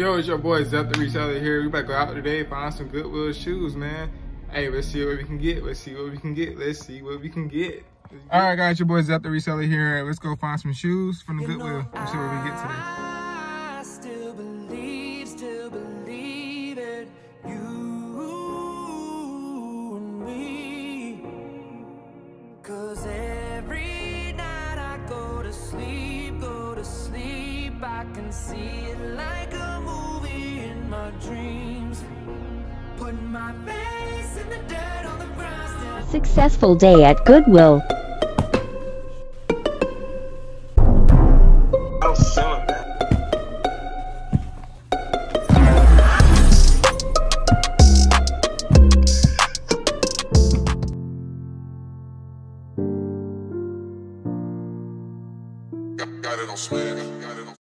Yo, it's your boy Zep the Reseller here. We about to go out today, find some Goodwill shoes, man. Hey, let's see what we can get. Let's see what we can get. Let's see what we can get. All right, guys, your boy Zep the Reseller here. Let's go find some shoes from the Goodwill. Let's see what we get today. I still believe it. You and me. 'Cause every night I go to sleep, I can see it like a movie in my dreams. Putting my face in the dirt on the ground. Successful day at Goodwill. Got it on swag.